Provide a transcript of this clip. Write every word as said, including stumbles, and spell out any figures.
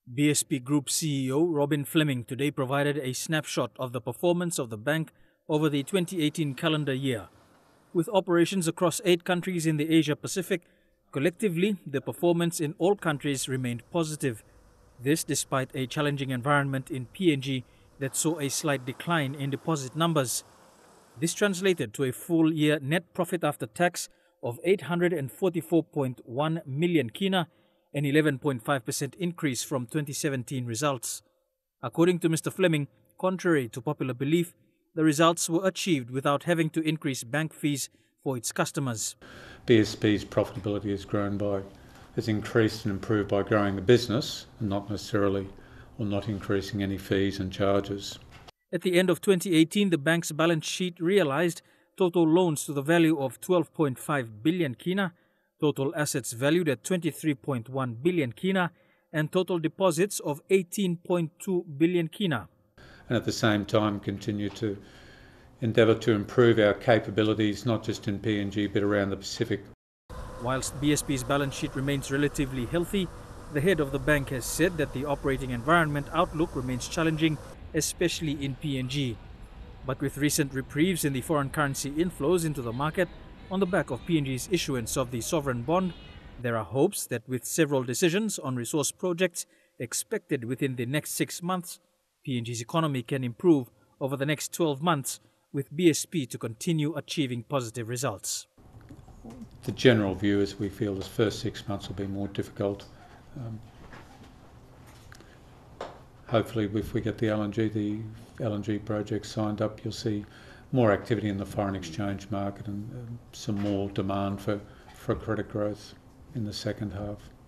B S P Group C E O Robin Fleming today provided a snapshot of the performance of the bank over the twenty eighteen calendar year. With operations across eight countries in the Asia-Pacific, collectively, the performance in all countries remained positive. This despite a challenging environment in P N G that saw a slight decline in deposit numbers. This translated to a full-year net profit after tax of eight hundred forty-four point one million Kina, an eleven point five percent increase from twenty seventeen results. According to Mister Fleming, contrary to popular belief, the results were achieved without having to increase bank fees for its customers. B S P's profitability has grown by, has increased and improved by growing the business and not necessarily or not increasing any fees and charges. At the end of twenty eighteen, the bank's balance sheet realized total loans to the value of twelve point five billion Kina, total assets valued at twenty-three point one billion Kina, and total deposits of eighteen point two billion Kina. And at the same time continue to endeavour to improve our capabilities, not just in P N G but around the Pacific. Whilst B S P's balance sheet remains relatively healthy, the head of the bank has said that the operating environment outlook remains challenging, especially in P N G. But with recent reprieves in the foreign currency inflows into the market on the back of P N G's issuance of the sovereign bond, there are hopes that with several decisions on resource projects expected within the next six months, P N G's economy can improve over the next twelve months, with B S P to continue achieving positive results. The general view is we feel the first six months will be more difficult. Um, hopefully, if we get the L N G, the L N G project signed up, you'll see more activity in the foreign exchange market and um, some more demand for, for credit growth in the second half.